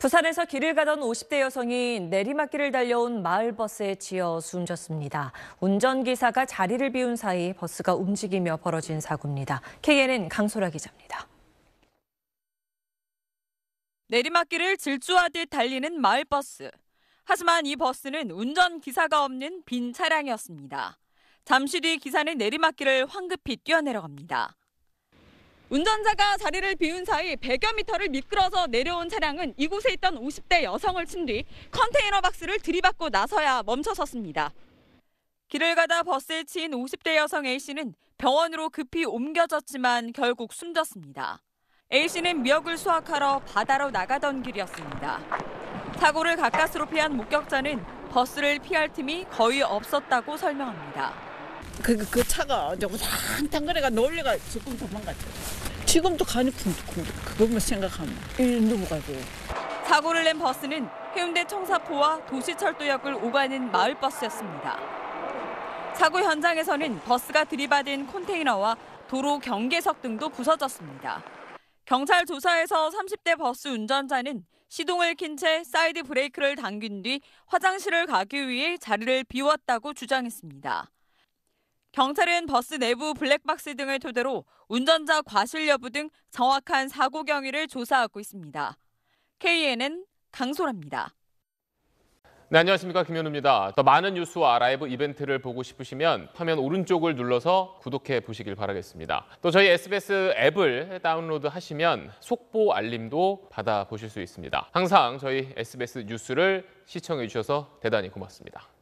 부산에서 길을 가던 50대 여성이 내리막길을 달려온 마을버스에 치여 숨졌습니다. 운전기사가 자리를 비운 사이 버스가 움직이며 벌어진 사고입니다. KNN 강소라 기자입니다. 내리막길을 질주하듯 달리는 마을버스. 하지만 이 버스는 운전기사가 없는 빈 차량이었습니다. 잠시 뒤 기사는 내리막길을 황급히 뛰어내려갑니다. 운전자가 자리를 비운 사이 100여 미터를 미끄러져 내려온 차량은 이곳에 있던 50대 여성을 친 뒤 컨테이너 박스를 들이받고 나서야 멈춰섰습니다. 길을 가다 버스에 치인 50대 여성 A씨는 병원으로 급히 옮겨졌지만 결국 숨졌습니다. A씨는 미역을 수확하러 바다로 나가던 길이었습니다. 사고를 가까스로 피한 목격자는 버스를 피할 틈이 거의 없었다고 설명합니다. 그 차가 우당탕거려가 놀래가 조금 도망갔죠. 지금도 가니 그것만 생각하면 누구 가고. 사고를 낸 버스는 해운대 청사포와 도시철도역을 오가는 마을버스였습니다. 사고 현장에서는 버스가 들이받은 컨테이너와 도로 경계석 등도 부서졌습니다. 경찰 조사에서 30대 버스 운전자는 시동을 킨 채 사이드 브레이크를 당긴 뒤 화장실을 가기 위해 자리를 비웠다고 주장했습니다. 경찰은 버스 내부 블랙박스 등을 토대로 운전자 과실 여부 등 정확한 사고 경위를 조사하고 있습니다. KNN 강소라입니다. 네, 안녕하십니까. 김현우입니다. 더 많은 뉴스와 라이브 이벤트를 보고 싶으시면 화면 오른쪽을 눌러서 구독해 보시길 바라겠습니다. 또 저희 SBS 앱을 다운로드 하시면 속보 알림도 받아보실 수 있습니다. 항상 저희 SBS 뉴스를 시청해 주셔서 대단히 고맙습니다.